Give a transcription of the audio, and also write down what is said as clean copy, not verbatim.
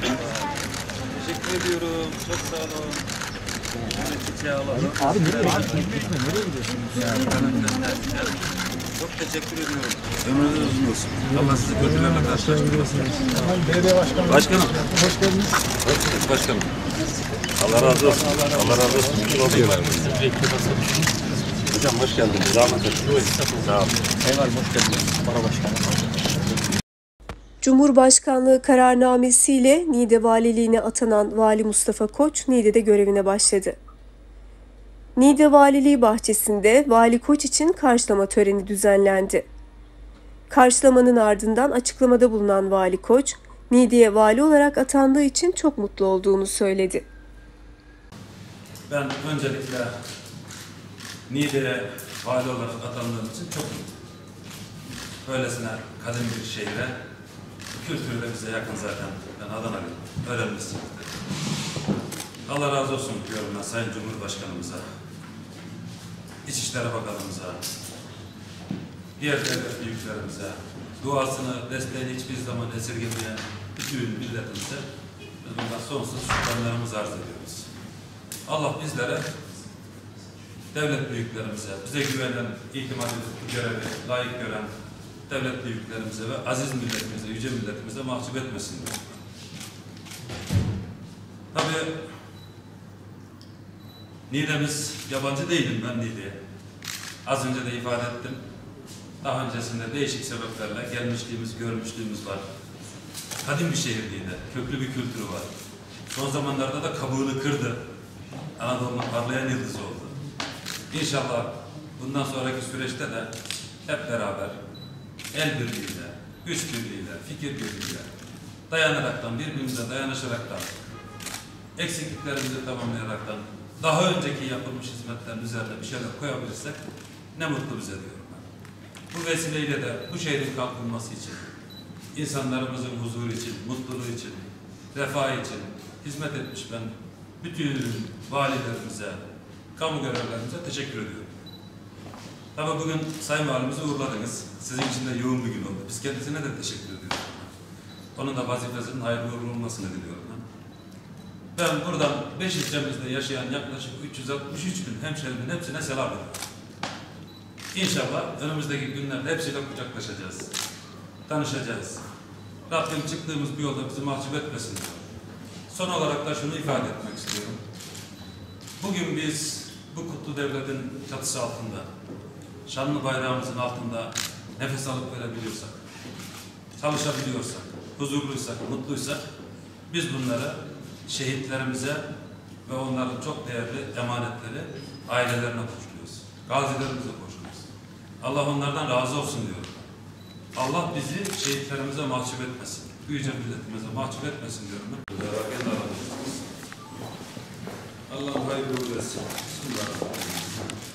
Teşekkür ediyorum. Çok sağ olun. Şöyle çiçeği alalım. Abi nereye gidiyorsunuz? Çok teşekkür ediyorum. Ömrünüz uzun olsun. Allah sizi kötülerle karşılaştırmasın. Belediye başkanım. Başkanım. Hoş geldiniz. Hoş başkanım. Allah razı olsun. Allah razı olsun. Hocam hoş geldiniz. Zahmet ettiniz. Sağ olun. Eyvallah hoş geldiniz. Bana başkanım. Cumhurbaşkanlığı kararnamesiyle Niğde Valiliğine atanan Vali Mustafa Koç, Niğde'de görevine başladı. Niğde Valiliği bahçesinde Vali Koç için karşılama töreni düzenlendi. Karşılamanın ardından açıklamada bulunan Vali Koç, Niğde'ye vali olarak atandığı için çok mutlu olduğunu söyledi. Ben öncelikle Niğde'ye vali olarak atandığım için çok mutluyum. Böylesine kadim bir şehre, kültürü de bize yakın zaten. Ben Adana'lıyım, öğrenmişsiniz. Allah razı olsun diyorum ben Sayın Cumhurbaşkanımıza, İçişleri Bakanımıza, diğer devlet büyüklerimize, duasını, desteğini hiçbir zaman esirgemeyen bütün milletimize biz bundan sonsuz şükranlarımızı arz ediyoruz. Allah bizlere, devlet büyüklerimize, bize güvenen, itimat edip bu görevi layık gören devlet büyüklerimize ve aziz milletimize, yüce milletimize mahcup etmesin diyor. Tabii Niğde'miz, yabancı değilim ben Niğde'ye. Az önce de ifade ettim. Daha öncesinde değişik sebeplerle gelmişliğimiz, görmüşlüğümüz var. Kadim bir şehir Niğde, köklü bir kültürü var. Son zamanlarda da kabuğunu kırdı. Anadolu'nun parlayan yıldızı oldu. İnşallah bundan sonraki süreçte de hep beraber el birliğiyle, güç birliğiyle, fikir birliğiyle dayanaraktan, birbirimize dayanışaraktan, eksikliklerimizi tamamlayaraktan daha önceki yapılmış hizmetlerin üzerine bir şeyler koyabilirsek ne mutlu bize diyorum ben. Bu vesileyle de bu şehrin kalkınması için, insanlarımızın huzuru için, mutluluğu için, refah için hizmet etmiş ben bütün valilerimize, kamu görevlerimize teşekkür ediyorum. Tabii bugün Sayın Valimizi uğurladınız. Sizin için de yoğun bir gün oldu. Biz kendisine de teşekkür ediyoruz. Onun da vazifesinin hayırlı uğurlu olmasını diliyorum. Ben buradan 5 ilçemizde yaşayan yaklaşık 363 bin hemşerimin hepsine selam ediyorum. İnşallah önümüzdeki günlerde hepsiyle kucaklaşacağız. Tanışacağız. Rabbim çıktığımız bir yolda bizi mahcup etmesin diyor. Son olarak da şunu ifade etmek istiyorum. Bugün biz bu kutlu devletin çatısı altında, şanlı bayrağımızın altında nefes alıp verebiliyorsak, çalışabiliyorsak, huzurluysak, mutluysak biz bunları şehitlerimize ve onların çok değerli emanetleri ailelerine borçluyuz. Gazilerimize borçluyuz. Allah onlardan razı olsun diyorum. Allah bizi şehitlerimize mahcup etmesin. Yüce milletimize mahcup etmesin diyorum. Allah hayırlı olsun. Bismillahirrahmanirrahim.